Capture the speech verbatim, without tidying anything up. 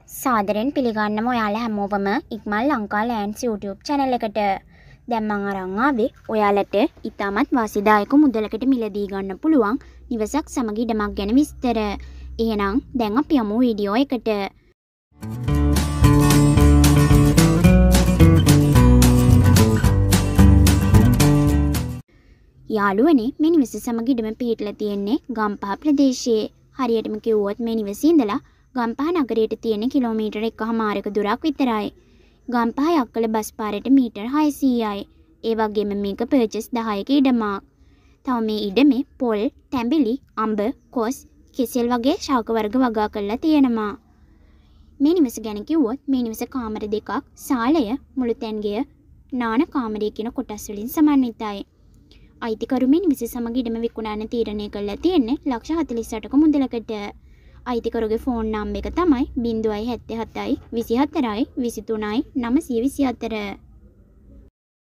සාදරයෙන් පිළිගන්නවා ඔයාලා හැමෝවම ikman.lk lands YouTube channel එකට. දැන් මම අරන් ආවේ ඔයාලට ඉතාමත් වාසිදායක මුදලකට මිලදී ගන්න පුළුවන් නිවසක් සමග ඉඩමක් ගැන විස්තර. එහෙනම් දැන් අපි යමු වීඩියෝ එකට. යාළුවනේ මේ නිවස සමග ඉඩම පිහිටලා තියෙන්නේ ගම්පහ ප්‍රදේශයේ. හරියටම කිව්වොත් මේ නිවසේ ඉඳලා ගම්පහ නගරයට තියෙන කිලෝමීටර එකහමාරක දුරක් විතරයි. ගම්පහ යක්කල බස් පාරට මීටර් හයසීයයි. ඒ වගේම මේක පර්චස් දහයක ඉඩමක්. තව මේ ඉඩමේ පොල්, තැඹිලි, අඹ, කොස්, කෙසෙල් වගේ ශාක වර්ග වගා කරලා තියෙනවා. මේ නිවස ගැන කිව්වොත් මේ නිවස කාමර දෙකක්, සාලය, මුළුතැන්ගය, නාන කාමරය කියන කොටස් වලින් සමන්විතයි. අයිතිකරු මේ නිවස සමග ඉඩම විකුණන්න තීරණය කරලා තියෙන්නේ ලක්ෂ හතළිස් අටක මුදලකට. අයිතිකරුගේ ෆෝන් නම්බර එක තමයි ज़ीरो सात सात विसी हत्तर विसी तुनई नमसिය විසි හතර.